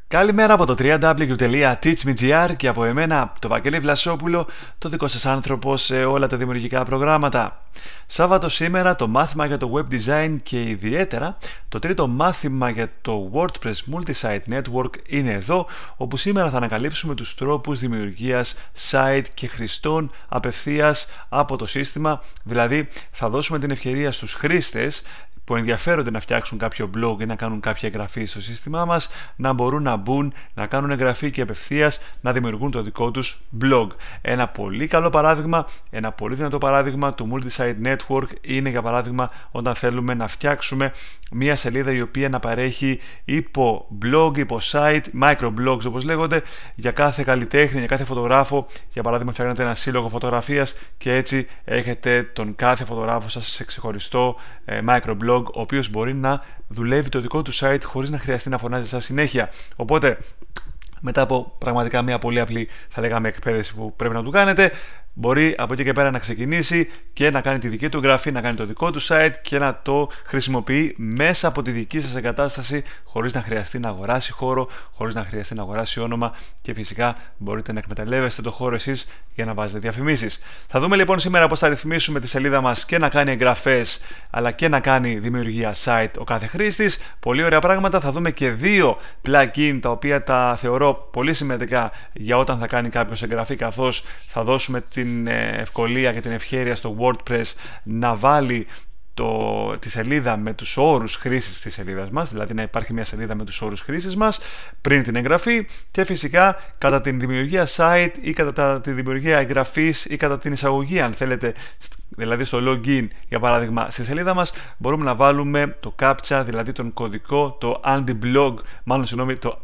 Καλημέρα από το www.teachme.gr και από εμένα, το Βαγγέλη Βλασόπουλο, το δικό σας άνθρωπο σε όλα τα δημιουργικά προγράμματα. Σάββατο σήμερα το μάθημα για το web design και ιδιαίτερα το τρίτο μάθημα για το WordPress Multi-Site Network είναι εδώ, όπου σήμερα θα ανακαλύψουμε τους τρόπους δημιουργίας site και χρηστών απευθείας από το σύστημα, δηλαδή θα δώσουμε την ευκαιρία στους χρήστες που ενδιαφέρονται να φτιάξουν κάποιο blog ή να κάνουν κάποια εγγραφή στο σύστημά μας, να μπορούν να μπουν, να κάνουν εγγραφή και απευθείας να δημιουργούν το δικό τους blog. Ένα πολύ καλό παράδειγμα, ένα πολύ δυνατό παράδειγμα του Multi-Site Network είναι για παράδειγμα όταν θέλουμε να φτιάξουμε μια σελίδα η οποία να παρέχει υπό blog, υπό site, microblogs όπως λέγονται, για κάθε καλλιτέχνη, για κάθε φωτογράφο. Για παράδειγμα φτιάχνετε ένα σύλλογο φωτογραφίας και έτσι έχετε τον κάθε φωτογράφο σας σε ξεχωριστό microblog, ο οποίος μπορεί να δουλεύει το δικό του site χωρίς να χρειαστεί να φωνάζει σαν συνέχεια. Οπότε, μετά από πραγματικά μια πολύ απλή, θα λέγαμε, εκπαίδευση που πρέπει να του κάνετε, μπορεί από εκεί και πέρα να ξεκινήσει και να κάνει τη δική του εγγραφή, να κάνει το δικό του site και να το χρησιμοποιεί μέσα από τη δική σας εγκατάσταση, χωρίς να χρειαστεί να αγοράσει χώρο, χωρίς να χρειαστεί να αγοράσει όνομα και φυσικά μπορείτε να εκμεταλλεύεστε το χώρο εσείς για να βάζετε διαφημίσεις. Θα δούμε λοιπόν σήμερα πώς θα ρυθμίσουμε τη σελίδα μας και να κάνει εγγραφές αλλά και να κάνει δημιουργία site ο κάθε χρήστης. Πολύ ωραία πράγματα. Θα δούμε και δύο plugin τα οποία τα θεωρώ πολύ σημαντικά για όταν θα κάνει κάποιος εγγραφή, καθώς θα δώσουμε την ευκολία και την ευχέρεια στο WordPress να βάλει τη σελίδα με τους όρους χρήσης της σελίδας μας, δηλαδή να υπάρχει μια σελίδα με τους όρους χρήσης μας πριν την εγγραφή και φυσικά κατά την δημιουργία site ή κατά τη δημιουργία εγγραφής ή κατά την εισαγωγή, αν θέλετε, δηλαδή στο login για παράδειγμα στη σελίδα μας, μπορούμε να βάλουμε το CAPTCHA, δηλαδή τον κωδικό, το anti-blog, το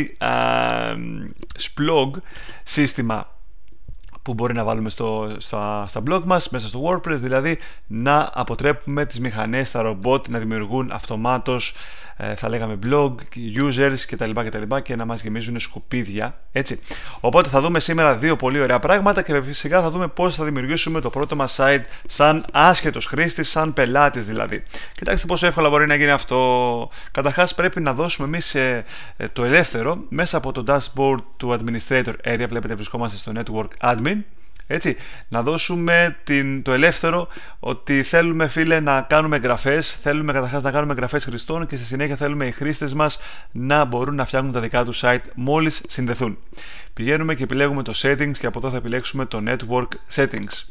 anti-splog σύστημα που μπορεί να βάλουμε στα blog μας, μέσα στο WordPress, δηλαδή να αποτρέπουμε τις μηχανές, τα ρομπότ να δημιουργούν αυτομάτως, θα λέγαμε blog, users κτλ. Και να μας γεμίζουν σκουπίδια, έτσι. Οπότε θα δούμε σήμερα δύο πολύ ωραία πράγματα και φυσικά θα δούμε πώς θα δημιουργήσουμε το πρώτο μας site σαν άσχετος χρήστης, σαν πελάτης δηλαδή. Κοιτάξτε πόσο εύκολα μπορεί να γίνει αυτό. Καταρχάς πρέπει να δώσουμε εμείς το ελεύθερο μέσα από το dashboard του administrator area, βλέπετε βρισκόμαστε στο network admin. Έτσι, να δώσουμε το ελεύθερο ότι θέλουμε, φίλε, να κάνουμε εγγραφές, θέλουμε καταρχάς να κάνουμε εγγραφές χρηστών και στη συνέχεια θέλουμε οι χρήστες μας να μπορούν να φτιάχνουν τα δικά τους site μόλις συνδεθούν. Πηγαίνουμε και επιλέγουμε το settings και από εδώ θα επιλέξουμε το network settings.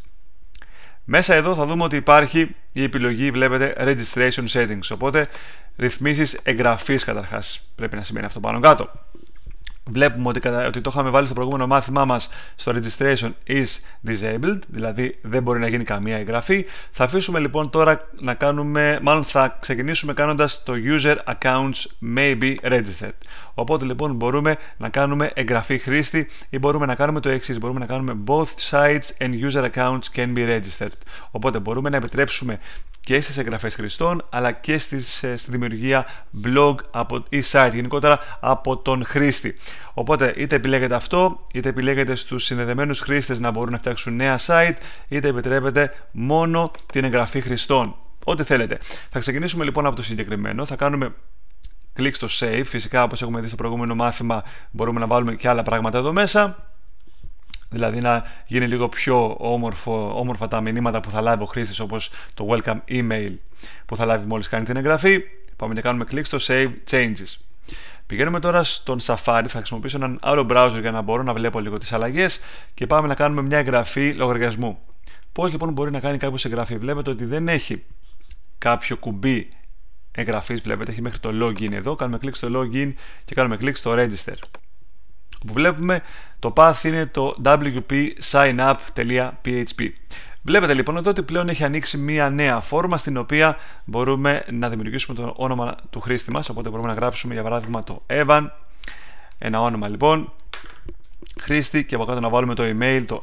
Μέσα εδώ θα δούμε ότι υπάρχει η επιλογή, βλέπετε, registration settings, οπότε ρυθμίσεις εγγραφής καταρχάς πρέπει να σημαίνει αυτό πάνω κάτω. Βλέπουμε ότι το είχαμε βάλει στο προηγούμενο μάθημά μας στο registration is disabled, δηλαδή δεν μπορεί να γίνει καμία εγγραφή. Θα αφήσουμε λοιπόν τώρα να κάνουμε, μάλλον θα ξεκινήσουμε κάνοντας το user accounts may be registered. Οπότε λοιπόν μπορούμε να κάνουμε εγγραφή χρήστη ή μπορούμε να κάνουμε το εξής, μπορούμε να κάνουμε both sites and user accounts can be registered. Οπότε μπορούμε να επιτρέψουμε και στις εγγραφές χρηστών αλλά και στη δημιουργία blog ή site γενικότερα από τον χρήστη. Οπότε είτε επιλέγετε αυτό, είτε επιλέγετε στους συνδεδεμένους χρήστες να μπορούν να φτιάξουν νέα site, είτε επιτρέπετε μόνο την εγγραφή χρηστών. Ό,τι θέλετε. Θα ξεκινήσουμε λοιπόν από το συγκεκριμένο, θα κάνουμε κλικ στο save, φυσικά όπως έχουμε δει στο προηγούμενο μάθημα μπορούμε να βάλουμε και άλλα πράγματα εδώ μέσα. Δηλαδή να γίνει λίγο πιο όμορφα τα μηνύματα που θα λάβει ο χρήστης, όπως το welcome email που θα λάβει μόλις κάνει την εγγραφή. Πάμε και κάνουμε κλικ στο save changes. Πηγαίνουμε τώρα στον Safari, θα χρησιμοποιήσω έναν άλλο browser για να μπορώ να βλέπω λίγο τις αλλαγές και πάμε να κάνουμε μια εγγραφή λογαριασμού. Πώς λοιπόν μπορεί να κάνει κάποιος εγγραφή? Βλέπετε ότι δεν έχει κάποιο κουμπί εγγραφής, βλέπετε έχει μέχρι το login εδώ. Κάνουμε κλικ στο login και κάνουμε κλικ στο register. Που βλέπουμε το path είναι το wp-signup.php. Βλέπετε λοιπόν εδώ ότι πλέον έχει ανοίξει μία νέα φόρμα στην οποία μπορούμε να δημιουργήσουμε το όνομα του χρήστη μας. Οπότε μπορούμε να γράψουμε για παράδειγμα το Evan, ένα όνομα λοιπόν χρήστη, και από κάτω να βάλουμε το email, το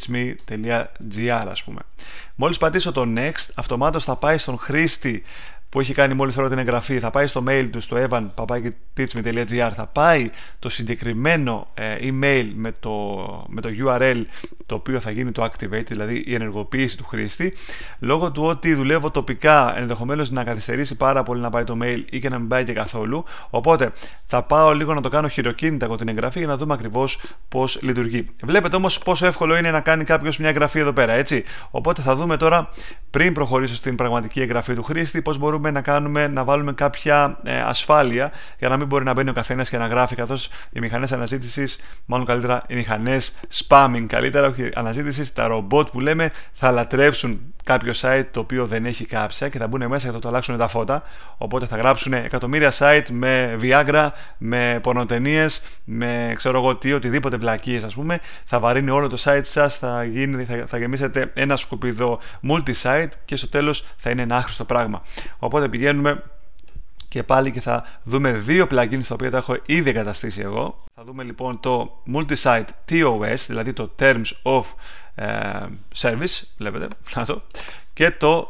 evan@teachme.gr ας πούμε. Μόλις πατήσω το next, αυτομάτως θα πάει στον χρήστη που έχει κάνει μόλις τώρα την εγγραφή, θα πάει στο mail του, στο evan@teachme.gr, θα πάει το συγκεκριμένο email με το URL το οποίο θα γίνει το activate, δηλαδή η ενεργοποίηση του χρήστη. Λόγω του ότι δουλεύω τοπικά, ενδεχομένως να καθυστερήσει πάρα πολύ να πάει το mail ή και να μην πάει και καθόλου. Οπότε θα πάω λίγο να το κάνω χειροκίνητα από την εγγραφή για να δούμε ακριβώς πώς λειτουργεί. Βλέπετε όμως πόσο εύκολο είναι να κάνει κάποιος μια εγγραφή εδώ πέρα, έτσι. Οπότε θα δούμε τώρα, πριν προχωρήσω στην πραγματική εγγραφή του χρήστη, πώς μπορούμε να βάλουμε κάποια ασφάλεια για να μην μπορεί να μπαίνει ο καθένας και να γράφει, καθώς οι μηχανές αναζήτησης, μάλλον καλύτερα οι μηχανές spamming, καλύτερα όχι αναζήτησης, τα ρομπότ που λέμε, θα λατρέψουν κάποιο site το οποίο δεν έχει κάψα και θα μπουν μέσα και θα το αλλάξουν τα φώτα. Οπότε θα γράψουν εκατομμύρια site με Viagra, με πορνοτενίες, με ξέρω εγώ τι, οτιδήποτε βλακίες ας πούμε. Θα βαρύνει όλο το site σας, θα γεμίσετε ένα σκουπίδο multi-site και στο τέλος θα είναι ένα άχρηστο πράγμα. Οπότε πηγαίνουμε και πάλι και θα δούμε δύο plugins τα οποία τα έχω ήδη εγκαταστήσει εγώ. Θα δούμε λοιπόν το multi-site TOS, δηλαδή το Terms of Service, βλέπετε, και το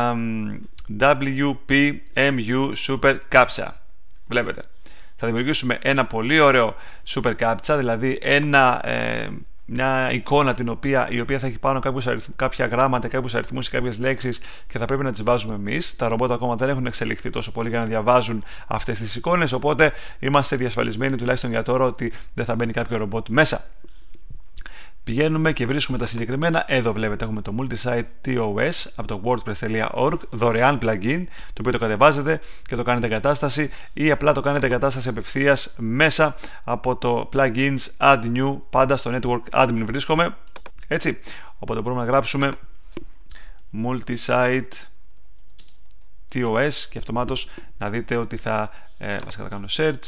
WPMU Super Captcha, βλέπετε. Θα δημιουργήσουμε ένα πολύ ωραίο Super Captcha, δηλαδή μια εικόνα η οποία θα έχει πάνω κάποια γράμματα, κάποιους αριθμούς και κάποιες λέξεις και θα πρέπει να τις βάζουμε εμείς. Τα ρομπότ ακόμα δεν έχουν εξελιχθεί τόσο πολύ για να διαβάζουν αυτές τις εικόνες, οπότε είμαστε διασφαλισμένοι τουλάχιστον για τώρα ότι δεν θα μπαίνει κάποιο ρομπότ μέσα. Πηγαίνουμε και βρίσκουμε τα συγκεκριμένα. Εδώ βλέπετε έχουμε το Multisite TOS από το wordpress.org, δωρεάν plugin, το οποίο το κατεβάζετε και το κάνετε εγκατάσταση ή απλά το κάνετε εγκατάσταση απευθείας μέσα από το plugins add new, πάντα στο network admin βρίσκομαι, έτσι. Οπότε μπορούμε να γράψουμε Multisite TOS και αυτομάτως να δείτε ότι βασικά θα κάνω search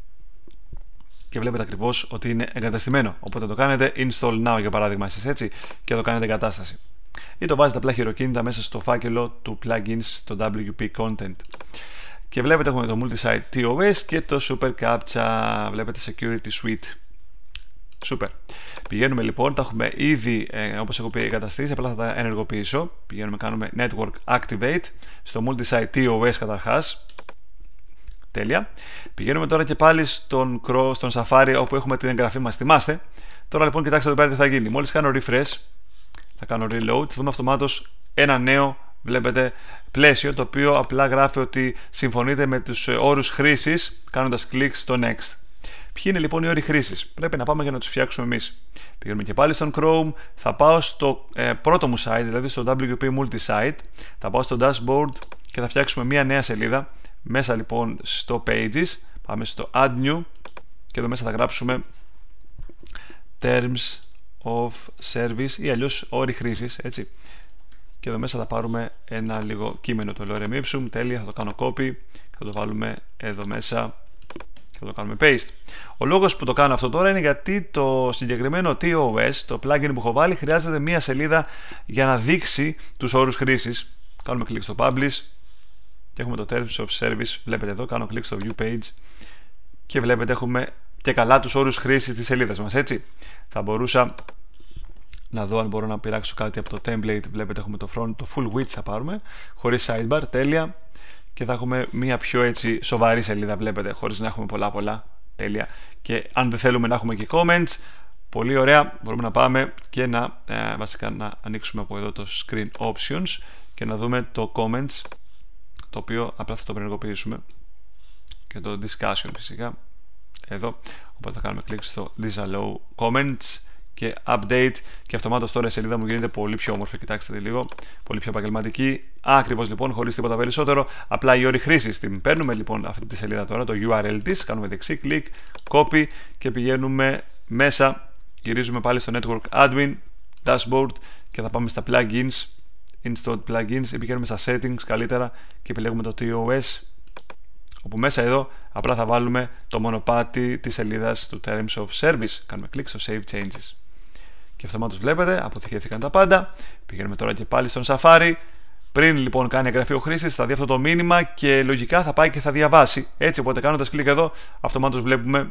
και βλέπετε ακριβώς ότι είναι εγκαταστημένο. Οπότε το κάνετε install now για παράδειγμα εσείς, έτσι, και το κάνετε εγκατάσταση. Ή το βάζετε απλά χειροκίνητα μέσα στο φάκελο του plugins στο WP content. Και βλέπετε έχουμε το multi-site TOS και το super captcha, βλέπετε security suite. Super. Πηγαίνουμε λοιπόν, τα έχουμε ήδη όπως έχω πει εγκαταστήσει, απλά θα τα ενεργοποιήσω. Πηγαίνουμε, κάνουμε network activate στο multi-site TOS καταρχάς. Τέλεια. Πηγαίνουμε τώρα και πάλι στον Safari όπου έχουμε την εγγραφή μας. Θυμάστε. Τώρα λοιπόν κοιτάξτε εδώ πέρα τι θα γίνει. Μόλις κάνω refresh, θα κάνω reload, θα δούμε αυτομάτως ένα νέο, βλέπετε, πλαίσιο το οποίο απλά γράφει ότι συμφωνείτε με τους όρους χρήσης κάνοντας κλικ στο next. Ποιοι είναι λοιπόν οι όροι χρήσης? Πρέπει να πάμε για να τους φτιάξουμε εμείς. Πηγαίνουμε και πάλι στον Chrome, θα πάω στο πρώτο μου site, δηλαδή στο WP Multisite, θα πάω στο dashboard και θα φτιάξουμε μια νέα σελίδα. Μέσα λοιπόν στο Pages, πάμε στο Add New και εδώ μέσα θα γράψουμε Terms of Service ή αλλιώς όροι χρήσης, έτσι. Και εδώ μέσα θα πάρουμε ένα λίγο κείμενο, το lorem ipsum, τέλεια, θα το κάνω copy, θα το βάλουμε εδώ μέσα και θα το κάνουμε paste. Ο λόγος που το κάνω αυτό τώρα είναι γιατί το συγκεκριμένο TOS, το plugin που έχω βάλει, χρειάζεται μια σελίδα για να δείξει τους όρους χρήσης. Κάνουμε κλικ στο Publish και έχουμε το Terms of Service, βλέπετε εδώ, κάνω κλικ στο View Page και βλέπετε έχουμε και καλά τους όρους χρήσης της σελίδας μας, έτσι. Θα μπορούσα να δω αν μπορώ να πειράξω κάτι από το template, βλέπετε έχουμε το front, το full width θα πάρουμε, χωρίς sidebar, τέλεια, και θα έχουμε μια πιο έτσι σοβαρή σελίδα, βλέπετε, χωρίς να έχουμε πολλά, τέλεια. Και αν δεν θέλουμε να έχουμε και comments, πολύ ωραία, μπορούμε να πάμε και βασικά να ανοίξουμε από εδώ το Screen Options και να δούμε το comments, το οποίο απλά θα το ενεργοποιήσουμε, και το discussion φυσικά εδώ, οπότε θα κάνουμε κλικ στο disallow comments και update και αυτομάτως τώρα η σελίδα μου γίνεται πολύ πιο όμορφη, κοιτάξτε λίγο, πολύ πιο επαγγελματική, ακριβώς λοιπόν, χωρίς τίποτα περισσότερο, απλά οι όροι χρήσης. Την παίρνουμε λοιπόν αυτή τη σελίδα τώρα, το URL της, κάνουμε δεξί κλικ, copy και πηγαίνουμε μέσα, γυρίζουμε πάλι στο network admin, dashboard και θα πάμε στα plugins, installed plugins, ή πηγαίνουμε στα settings καλύτερα και επιλέγουμε το TOS, όπου μέσα εδώ απλά θα βάλουμε το μονοπάτι της σελίδας του Terms of Service. Κάνουμε κλικ στο Save Changes και αυτομάτως βλέπετε αποθηκεύτηκαν τα πάντα. Πηγαίνουμε τώρα και πάλι στον Safari. Πριν λοιπόν κάνει εγγραφή ο χρήστης, θα δει αυτό το μήνυμα και λογικά θα πάει και θα διαβάσει. Έτσι, οπότε κάνοντας κλικ εδώ, αυτομάτως βλέπουμε.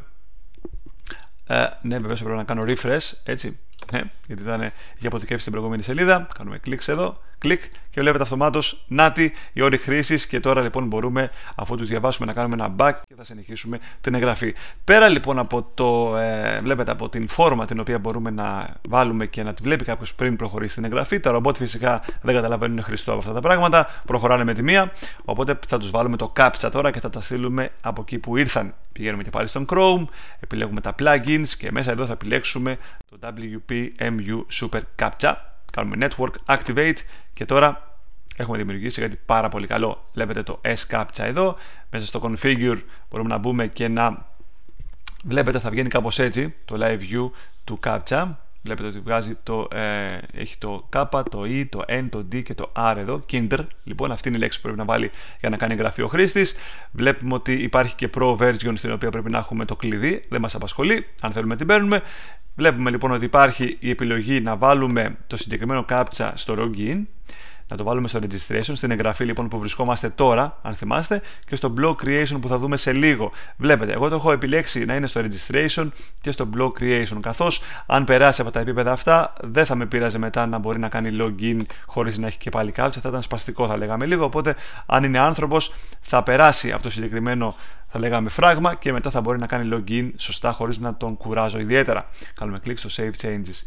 Ναι, βεβαίως πρέπει να κάνω refresh, έτσι. Ναι, γιατί είχε αποθηκεύσει την προηγούμενη σελίδα. Κάνουμε κλικ εδώ, κλικ και βλέπετε αυτομάτως νάτι οι όροι χρήσης. Και τώρα λοιπόν μπορούμε, αφού τους διαβάσουμε, να κάνουμε ένα back και θα συνεχίσουμε την εγγραφή. Πέρα λοιπόν από βλέπετε από την φόρμα την οποία μπορούμε να βάλουμε και να τη βλέπει κάποιος πριν προχωρήσει την εγγραφή. Τα ρομπότ φυσικά δεν καταλαβαίνουν χρηστό από αυτά τα πράγματα, προχωράνε με τη μία. Οπότε θα τους βάλουμε το CAPTCHA τώρα και θα τα στείλουμε από εκεί που ήρθαν. Πηγαίνουμε και πάλι στον Chrome, επιλέγουμε τα plugins και μέσα εδώ θα επιλέξουμε το WP-MU Super CAPTCHA. Κάνουμε Network Activate και τώρα έχουμε δημιουργήσει κάτι πάρα πολύ καλό. Βλέπετε το S-CAPTCHA εδώ. Μέσα στο Configure μπορούμε να μπούμε και να βλέπετε, θα βγαίνει κάπως έτσι το Live View του CAPTCHA. Βλέπετε ότι βγάζει έχει το K, το E, το N, το D και το R εδώ. Kinder. Λοιπόν, αυτή είναι η λέξη που πρέπει να βάλει για να κάνει εγγραφή ο χρήστης. Βλέπουμε ότι υπάρχει και Pro version στην οποία πρέπει να έχουμε το κλειδί. Δεν μας απασχολεί. Αν θέλουμε την παίρνουμε. Βλέπουμε λοιπόν ότι υπάρχει η επιλογή να βάλουμε το συγκεκριμένο CAPTCHA στο login, να το βάλουμε στο registration, στην εγγραφή λοιπόν που βρισκόμαστε τώρα, αν θυμάστε, και στο block creation που θα δούμε σε λίγο. Βλέπετε, εγώ το έχω επιλέξει να είναι στο registration και στο block creation, καθώς αν περάσει από τα επίπεδα αυτά, δεν θα με πείραζε μετά να μπορεί να κάνει login χωρίς να έχει και πάλι CAPTCHA, θα ήταν σπαστικό, θα λέγαμε λίγο. Οπότε, αν είναι άνθρωπος, θα περάσει από το συγκεκριμένο, θα λέγαμε, φράγμα και μετά θα μπορεί να κάνει login σωστά χωρίς να τον κουράζω ιδιαίτερα. Κάνουμε κλικ στο Save Changes.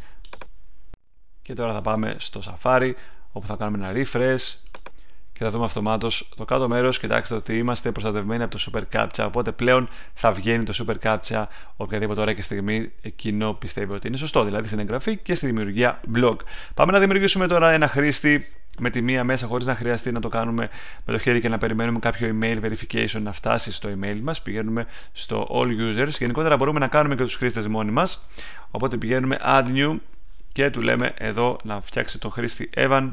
Και τώρα θα πάμε στο Safari, όπου θα κάνουμε ένα refresh και θα δούμε αυτομάτως το κάτω μέρος. Κοιτάξτε ότι είμαστε προστατευμένοι από το Super CAPTCHA, οπότε πλέον θα βγαίνει το Super CAPTCHA οποιαδήποτε ώρα και στιγμή εκείνο πιστεύει ότι είναι σωστό, δηλαδή στην εγγραφή και στη δημιουργία blog. Πάμε να δημιουργήσουμε τώρα ένα χρήστη με τη μία μέσα, χωρίς να χρειαστεί να το κάνουμε με το χέρι και να περιμένουμε κάποιο email verification να φτάσει στο email μας. Πηγαίνουμε στο All Users. Γενικότερα μπορούμε να κάνουμε και τους χρήστες μόνοι μας. Οπότε πηγαίνουμε Add New και του λέμε εδώ να φτιάξει τον χρήστη Evan,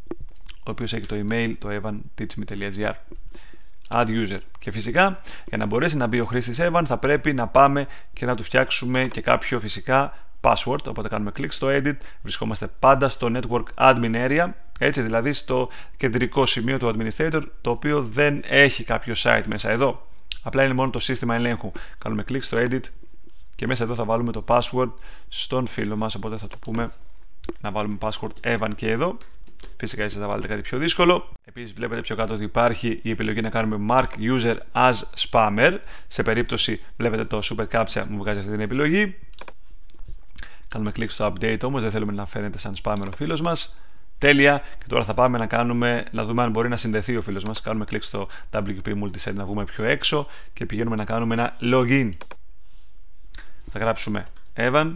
ο οποίος έχει το email, το evanteachme.gr. Add User. Και φυσικά για να μπορέσει να μπει ο χρήστης Evan θα πρέπει να πάμε και να του φτιάξουμε και κάποιο φυσικά password. Οπότε κάνουμε κλικ στο Edit, βρισκόμαστε πάντα στο Network Admin Area, έτσι δηλαδή στο κεντρικό σημείο του Administrator, το οποίο δεν έχει κάποιο site μέσα εδώ. Απλά είναι μόνο το σύστημα ελέγχου. Κάνουμε κλικ στο Edit και μέσα εδώ θα βάλουμε το password στον φίλο μας, οπότε θα του πούμε να βάλουμε password Evan και εδώ. Φυσικά εσείς θα βάλετε κάτι πιο δύσκολο. Επίσης βλέπετε πιο κάτω ότι υπάρχει η επιλογή να κάνουμε Mark User as Spammer. Σε περίπτωση βλέπετε το Super CAPTCHA μου βγάζει αυτή την επιλογή. Κάνουμε κλικ στο Update όμως, δεν θέλουμε να φαίνεται σαν spammer ο φίλος μας. Τέλεια. Και τώρα θα πάμε να δούμε αν μπορεί να συνδεθεί ο φίλος μας. Κάνουμε κλικ στο WP Multisite να βγούμε πιο έξω και πηγαίνουμε να κάνουμε ένα Login. Θα γράψουμε Evan,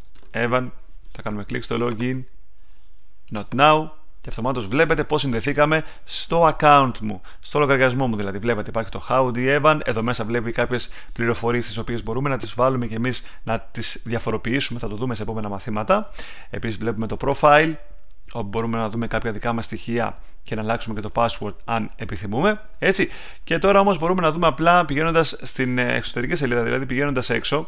θα κάνουμε κλικ στο Login, Not Now, και αυτομάτως βλέπετε πως συνδεθήκαμε στο account μου, στο λογαριασμό μου δηλαδή. Βλέπετε υπάρχει το Howdy Evan, εδώ μέσα βλέπει κάποιες πληροφορίες τις οποίες μπορούμε να τις βάλουμε και εμείς να τις διαφοροποιήσουμε, θα το δούμε σε επόμενα μαθήματα. Επίσης βλέπουμε το Profile, όπου μπορούμε να δούμε κάποια δικά μας στοιχεία και να αλλάξουμε και το password αν επιθυμούμε, έτσι. Και τώρα όμως μπορούμε να δούμε απλά πηγαίνοντας στην εξωτερική σελίδα, δηλαδή πηγαίνοντας έξω.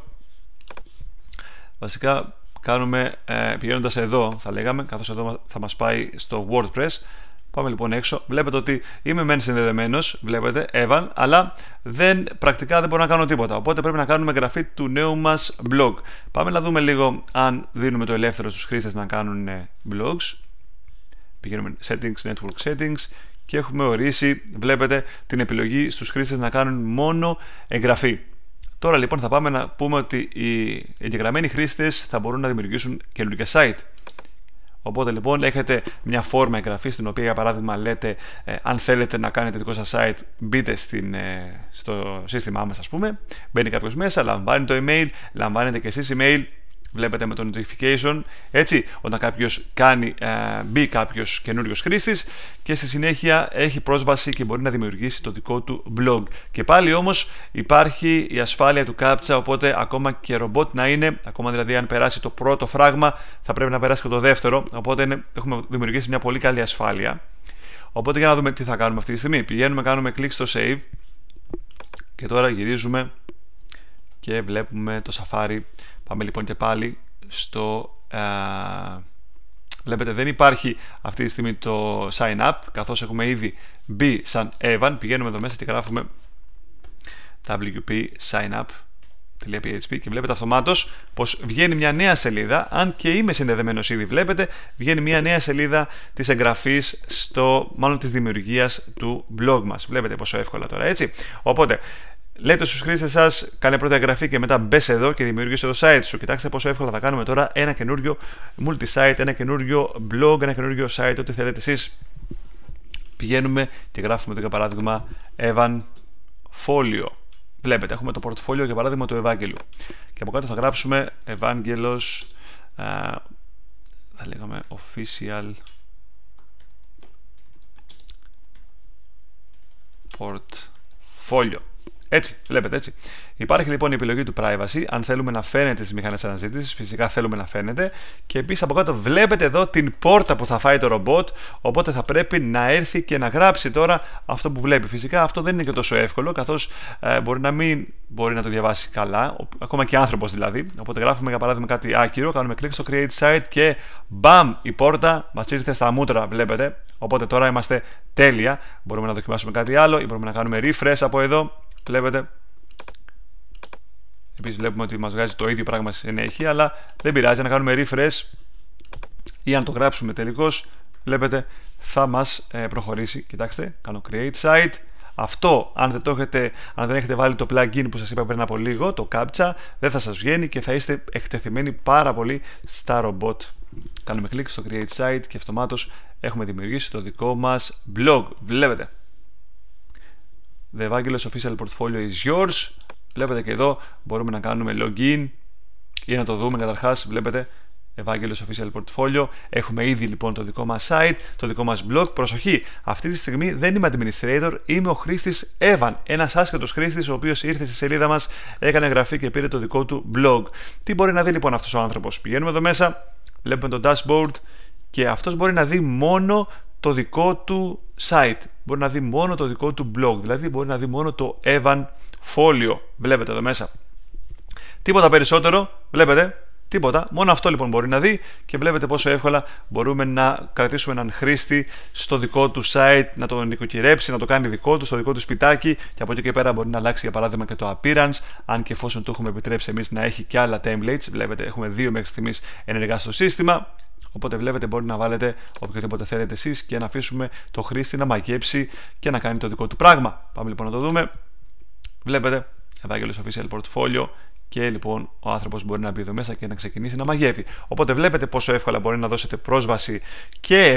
Βασικά πηγαίνοντας εδώ θα λέγαμε, καθώς εδώ θα μας πάει στο WordPress. Πάμε λοιπόν έξω. Βλέπετε ότι είμαι μεν συνδεδεμένος, βλέπετε, Evan, αλλά πρακτικά δεν μπορώ να κάνω τίποτα. Οπότε πρέπει να κάνουμε εγγραφή του νέου μας blog. Πάμε να δούμε λίγο αν δίνουμε το ελεύθερο στους χρήστες να κάνουν blogs. Πηγαίνουμε Settings, Network Settings και έχουμε ορίσει, βλέπετε, την επιλογή στους χρήστες να κάνουν μόνο εγγραφή. Τώρα λοιπόν θα πάμε να πούμε ότι οι εγγεγραμμένοι χρήστες θα μπορούν να δημιουργήσουν καινούργια site. Οπότε λοιπόν έχετε μια φόρμα εγγραφής στην οποία για παράδειγμα λέτε αν θέλετε να κάνετε δικό σας site, μπείτε στο σύστημά μας, ας πούμε. Μπαίνει κάποιος μέσα, λαμβάνει το email, λαμβάνετε και εσείς email. Βλέπετε με το notification, έτσι, όταν μπει κάποιος καινούριος χρήστης και στη συνέχεια έχει πρόσβαση και μπορεί να δημιουργήσει το δικό του blog. Και πάλι όμως υπάρχει η ασφάλεια του CAPTCHA, οπότε ακόμα και ρομπότ να είναι, ακόμα δηλαδή αν περάσει το πρώτο φράγμα θα πρέπει να περάσει και το δεύτερο, οπότε έχουμε δημιουργήσει μια πολύ καλή ασφάλεια. Οπότε για να δούμε τι θα κάνουμε αυτή τη στιγμή. Πηγαίνουμε, κάνουμε κλικ στο Save και τώρα γυρίζουμε και βλέπουμε το Safari. Πάμε λοιπόν και πάλι στο... Βλέπετε δεν υπάρχει αυτή τη στιγμή το sign up, καθώς έχουμε ήδη μπει σαν Evan. Πηγαίνουμε εδώ μέσα και γράφουμε WP sign up. .php και βλέπετε αυτομάτως πως βγαίνει μια νέα σελίδα. Αν και είμαι συνδεδεμένος ήδη, βλέπετε, βγαίνει μια νέα σελίδα της εγγραφής, μάλλον της δημιουργίας του blog μας. Βλέπετε πόσο εύκολα τώρα, έτσι. Οπότε, λέτε στους χρήστες σας, κάνε πρώτα εγγραφή και μετά μπες εδώ και δημιουργήστε το site σου. Κοιτάξτε πόσο εύκολα θα κάνουμε τώρα ένα καινούριο multi-site, ένα καινούριο blog, ένα καινούριο site, ό,τι θέλετε εσείς. Πηγαίνουμε και γράφουμε εδώ για παράδειγμα Evan Folio. Βλέπετε, έχουμε το portfolio για παράδειγμα του Ευάγγελου. Και από κάτω θα γράψουμε Ευάγγελος, θα λέγαμε official portfolio. Έτσι, βλέπετε, έτσι. Υπάρχει λοιπόν η επιλογή του privacy, αν θέλουμε να φαίνεται στις μηχανές αναζήτησης, φυσικά θέλουμε να φαίνεται. Και επίσης από κάτω βλέπετε εδώ την πόρτα που θα φάει το ρομπότ, οπότε θα πρέπει να έρθει και να γράψει τώρα αυτό που βλέπει. Φυσικά αυτό δεν είναι και τόσο εύκολο, καθώς μπορεί να μην μπορεί να το διαβάσει καλά, ακόμα και άνθρωπος δηλαδή. Οπότε γράφουμε για παράδειγμα κάτι άκυρο, κάνουμε κλικ στο create site και μπαμ, η πόρτα μας ήρθε στα μούτρα, βλέπετε. Οπότε τώρα είμαστε τέλεια. Μπορούμε να δοκιμάσουμε κάτι άλλο ή μπορούμε να κάνουμε refresh από εδώ. Βλέπετε. Επίσης βλέπουμε ότι μας βγάζει το ίδιο πράγμα στη συνέχεια, αλλά δεν πειράζει, να κάνουμε refresh ή αν το γράψουμε τελικώς, βλέπετε, θα μας προχωρήσει. Κοιτάξτε, κάνω create site. Αυτό, αν δεν έχετε βάλει το plugin που σας είπα πριν από λίγο, το CAPTCHA, δεν θα σας βγαίνει και θα είστε εκτεθειμένοι πάρα πολύ στα ρομπότ. Κάνουμε κλικ στο create site και αυτομάτως έχουμε δημιουργήσει το δικό μας blog. Βλέπετε. The Evangelos official portfolio is yours. Βλέπετε και εδώ μπορούμε να κάνουμε login ή να το δούμε καταρχάς. Βλέπετε Evangelos official portfolio. Έχουμε ήδη λοιπόν το δικό μας site, το δικό μας blog. Προσοχή, αυτή τη στιγμή δεν είμαι administrator, είμαι ο χρήστης Evan, ένας άσχετος χρήστης ο οποίος ήρθε στη σελίδα μας, έκανε εγγραφή και πήρε το δικό του blog. Τι μπορεί να δει λοιπόν αυτός ο άνθρωπος? Πηγαίνουμε εδώ μέσα, βλέπουμε το dashboard και αυτός μπορεί να δει μόνο το δικό του site, μπορεί να δει μόνο το δικό του blog, δηλαδή μπορεί να δει μόνο το Evan Folio. Βλέπετε εδώ μέσα. Τίποτα περισσότερο, βλέπετε, τίποτα. Μόνο αυτό λοιπόν μπορεί να δει και βλέπετε πόσο εύκολα μπορούμε να κρατήσουμε έναν χρήστη στο δικό του site, να τον νοικοκυρέψει, να το κάνει δικό του, στο δικό του σπιτάκι και από εκεί και πέρα μπορεί να αλλάξει για παράδειγμα και το appearance, αν και εφόσον του έχουμε επιτρέψει εμείς να έχει και άλλα templates. Βλέπετε, έχουμε 2 μέχρι στιγμής ενεργά στο σύστημα. Οπότε βλέπετε μπορεί να βάλετε οποιοδήποτε θέλετε εσείς και να αφήσουμε το χρήστη να μαγέψει και να κάνει το δικό του πράγμα. Πάμε λοιπόν να το δούμε. Βλέπετε, Evangelos official portfolio και λοιπόν ο άνθρωπος μπορεί να μπει εδώ μέσα και να ξεκινήσει να μαγεύει. Οπότε βλέπετε πόσο εύκολα μπορεί να δώσετε πρόσβαση και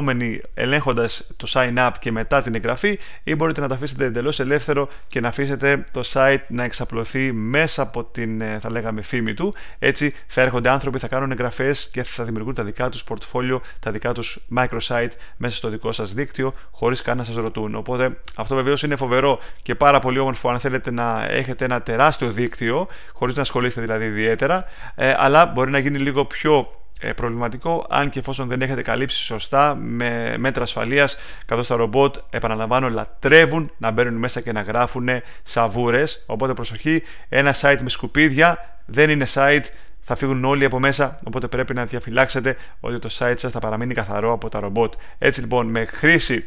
ελέγχοντας το sign up και μετά την εγγραφή, ή μπορείτε να το αφήσετε εντελώς ελεύθερο και να αφήσετε το site να εξαπλωθεί μέσα από την, θα λέγαμε, φήμη του. Έτσι θα έρχονται άνθρωποι, θα κάνουν εγγραφές και θα δημιουργούν τα δικά τους portfolio, τα δικά τους microsite μέσα στο δικό σας δίκτυο, χωρίς καν να σας ρωτούν. Οπότε αυτό βεβαίως είναι φοβερό και πάρα πολύ όμορφο αν θέλετε να έχετε ένα τεράστιο δίκτυο, χωρίς να ασχολείστε δηλαδή ιδιαίτερα, αλλά μπορεί να γίνει λίγο πιο προβληματικό αν και εφόσον δεν έχετε καλύψει σωστά με μέτρα ασφαλείας, καθώς τα ρομπότ, επαναλαμβάνω, λατρεύουν να μπαίνουν μέσα και να γράφουν σαβούρες. Οπότε προσοχή, ένα site με σκουπίδια δεν είναι site, θα φύγουν όλοι από μέσα, οπότε πρέπει να διαφυλάξετε ότι το site σας θα παραμείνει καθαρό από τα ρομπότ. Έτσι λοιπόν, με χρήση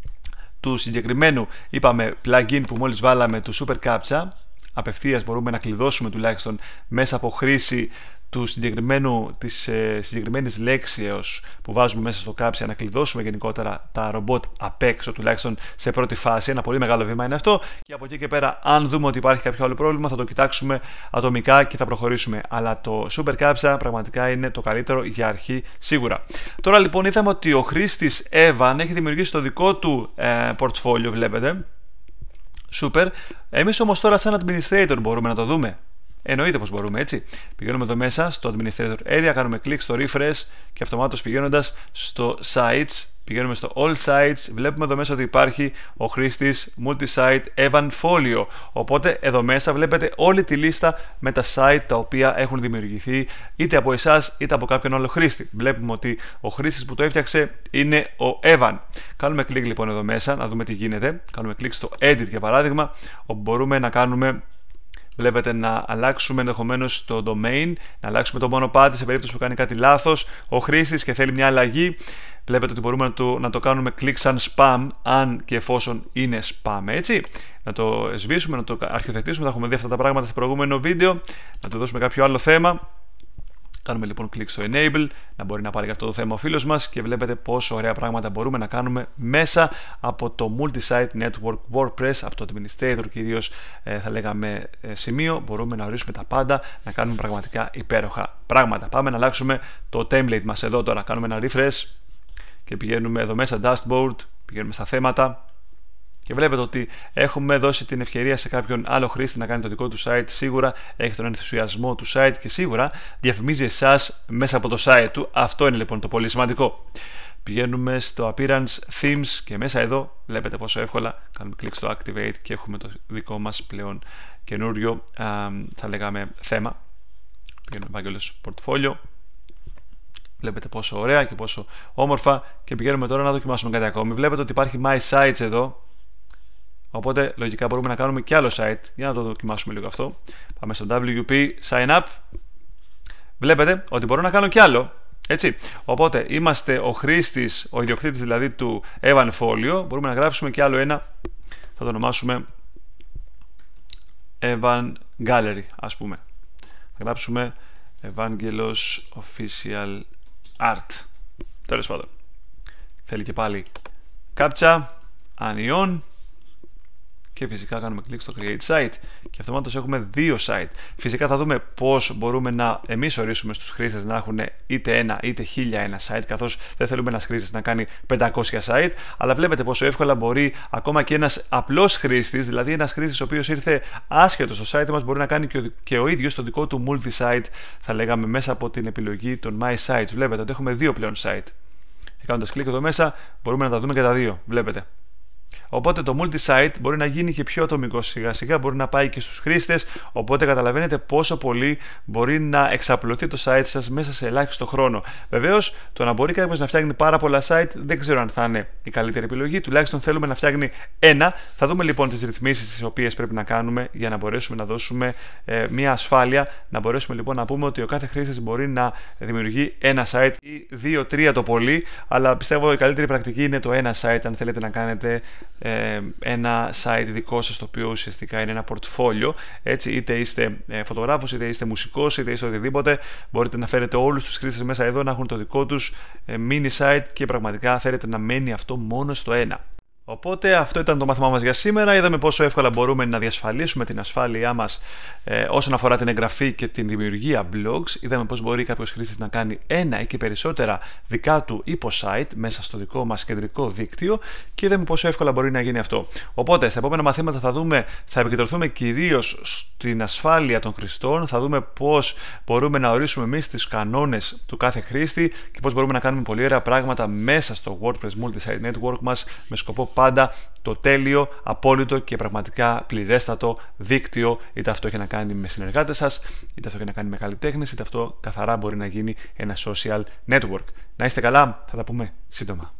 του συγκεκριμένου, είπαμε, plugin που μόλις βάλαμε, του Super CAPTCHA, απευθείας μπορούμε να κλειδώσουμε τουλάχιστον μέσα από χρήση της συγκεκριμένης λέξεως που βάζουμε μέσα στο CAPTCHA, να κλειδώσουμε γενικότερα τα ρομπότ απ' έξω, τουλάχιστον σε πρώτη φάση. Ένα πολύ μεγάλο βήμα είναι αυτό, και από εκεί και πέρα αν δούμε ότι υπάρχει κάποιο άλλο πρόβλημα θα το κοιτάξουμε ατομικά και θα προχωρήσουμε. Αλλά το Super CAPTCHA πραγματικά είναι το καλύτερο για αρχή σίγουρα. Τώρα λοιπόν είδαμε ότι ο χρήστης Evan έχει δημιουργήσει το δικό του portfolio, βλέπετε. Super. Εμείς όμως τώρα σαν administrator μπορούμε να το δούμε. Εννοείται πως μπορούμε, έτσι. Πηγαίνουμε εδώ μέσα στο administrator area, κάνουμε κλικ στο refresh και αυτομάτως πηγαίνοντας στο sites, πηγαίνουμε στο all sites, βλέπουμε εδώ μέσα ότι υπάρχει ο χρήστης multi-site Evan Folio. Οπότε εδώ μέσα βλέπετε όλη τη λίστα με τα site τα οποία έχουν δημιουργηθεί είτε από εσάς είτε από κάποιον άλλο χρήστη. Βλέπουμε ότι ο χρήστης που το έφτιαξε είναι ο Evan. Κάνουμε κλικ λοιπόν εδώ μέσα να δούμε τι γίνεται. Κάνουμε κλικ στο edit για παράδειγμα, όπου μπορούμε να κάνουμε, βλέπετε, να αλλάξουμε ενδεχομένως το domain, να αλλάξουμε το μονοπάτι σε περίπτωση που κάνει κάτι λάθος ο χρήστης και θέλει μια αλλαγή. βλέπετε ότι μπορούμε να το κάνουμε click σαν spam, αν και εφόσον είναι spam, έτσι. Να το σβήσουμε, να το αρχιοθετήσουμε, θα έχουμε δει αυτά τα πράγματα στο προηγούμενο βίντεο, να του δώσουμε κάποιο άλλο θέμα. Κάνουμε λοιπόν κλικ στο Enable, να μπορεί να πάρει και αυτό το θέμα ο φίλος μας και βλέπετε πόσο ωραία πράγματα μπορούμε να κάνουμε μέσα από το Multi-Site Network WordPress, από το Administrator κυρίως θα λέγαμε σημείο. Μπορούμε να ορίσουμε τα πάντα, να κάνουμε πραγματικά υπέροχα πράγματα. Πάμε να αλλάξουμε το template μας εδώ τώρα. Κάνουμε ένα refresh και πηγαίνουμε εδώ μέσα dashboard, πηγαίνουμε στα θέματα. Και βλέπετε ότι έχουμε δώσει την ευκαιρία σε κάποιον άλλο χρήστη να κάνει το δικό του site. Σίγουρα έχει τον ενθουσιασμό του site και σίγουρα διαφημίζει εσάς μέσα από το site του. Αυτό είναι λοιπόν το πολύ σημαντικό. Πηγαίνουμε στο Appearance Themes και μέσα εδώ βλέπετε πόσο εύκολα κάνουμε κλικ στο Activate και έχουμε το δικό μας πλέον καινούριο θα λέγαμε θέμα. Πηγαίνουμε Βάγγελος Portfolio. Βλέπετε πόσο ωραία και πόσο όμορφα και πηγαίνουμε τώρα να δοκιμάσουμε κάτι ακόμη. Βλέπετε ότι υπάρχει My Sites εδώ. Οπότε λογικά μπορούμε να κάνουμε και άλλο site. Για να το δοκιμάσουμε λίγο αυτό. Πάμε στο WP Sign Up. Βλέπετε ότι μπορώ να κάνω και άλλο. Έτσι. Οπότε είμαστε ο χρήστης, ο ιδιοκτήτης δηλαδή του Evan Folio. Μπορούμε να γράψουμε και άλλο ένα. Θα το ονομάσουμε Evan Gallery, ας πούμε. Θα γράψουμε Evangelos Official Art. Τέλος πάντων. Θέλει και πάλι CAPTCHA, Anion. Και φυσικά κάνουμε κλικ στο Create Site και αυτομάτως έχουμε δύο site. Φυσικά θα δούμε πώς μπορούμε να εμείς ορίσουμε στους χρήστες να έχουν είτε ένα είτε 1001 site, καθώς δεν θέλουμε ένας χρήστης να κάνει 500 site, αλλά βλέπετε πόσο εύκολα μπορεί ακόμα και ένας απλός χρήστης, δηλαδή ένας χρήστης ο οποίος ήρθε άσχετος στο site μας, μπορεί να κάνει και ο ίδιος το δικό του multi-site, θα λέγαμε μέσα από την επιλογή των My Sites. Βλέπετε ότι έχουμε δύο πλέον site. Και κάνοντας κλικ εδώ μέσα μπορούμε να τα δούμε και τα δύο. Βλέπετε. Οπότε το multi-site μπορεί να γίνει και πιο ατομικό, σιγά σιγά μπορεί να πάει και στους χρήστες, οπότε καταλαβαίνετε πόσο πολύ μπορεί να εξαπλωθεί το site σας μέσα σε ελάχιστο χρόνο. Βεβαίως, το να μπορεί κάποιος να φτιάχνει πάρα πολλά site δεν ξέρω αν θα είναι η καλύτερη επιλογή, τουλάχιστον θέλουμε να φτιάχνει ένα. Θα δούμε λοιπόν τις ρυθμίσεις τις οποίες πρέπει να κάνουμε για να μπορέσουμε να δώσουμε μια ασφάλεια, να μπορέσουμε λοιπόν να πούμε ότι ο κάθε χρήστης μπορεί να δημιουργεί ένα site ή 2-3 το πολύ, αλλά πιστεύω η καλύτερη πρακτική είναι το ένα site αν θέλετε να κάνετε ένα site δικό σας το οποίο ουσιαστικά είναι ένα portfolio, έτσι, είτε είστε φωτογράφος, είτε είστε μουσικός, είτε είστε οτιδήποτε, μπορείτε να φέρετε όλους τους χρήστες μέσα εδώ να έχουν το δικό τους mini site και πραγματικά θέλετε να μένει αυτό μόνο στο ένα. Οπότε αυτό ήταν το μάθημά μας για σήμερα. Είδαμε πόσο εύκολα μπορούμε να διασφαλίσουμε την ασφάλειά μας όσον αφορά την εγγραφή και την δημιουργία blogs. Είδαμε πώς μπορεί κάποιος χρήστης να κάνει ένα ή και περισσότερα δικά του υποσite μέσα στο δικό μας κεντρικό δίκτυο και είδαμε πόσο εύκολα μπορεί να γίνει αυτό. Οπότε στα επόμενα μαθήματα θα επικεντρωθούμε κυρίως στην ασφάλεια των χρηστών, θα δούμε πώς μπορούμε να ορίσουμε εμείς τις κανόνες του κάθε χρήστη και πώς μπορούμε να κάνουμε πολύ ωραία πράγματα μέσα στο WordPress Multi-Site Network μας με σκοπό πάντα το τέλειο, απόλυτο και πραγματικά πληρέστατο δίκτυο, είτε αυτό έχει να κάνει με συνεργάτες σας, είτε αυτό έχει να κάνει με καλλιτέχνες, είτε αυτό καθαρά μπορεί να γίνει ένα social network. Να είστε καλά, θα τα πούμε σύντομα.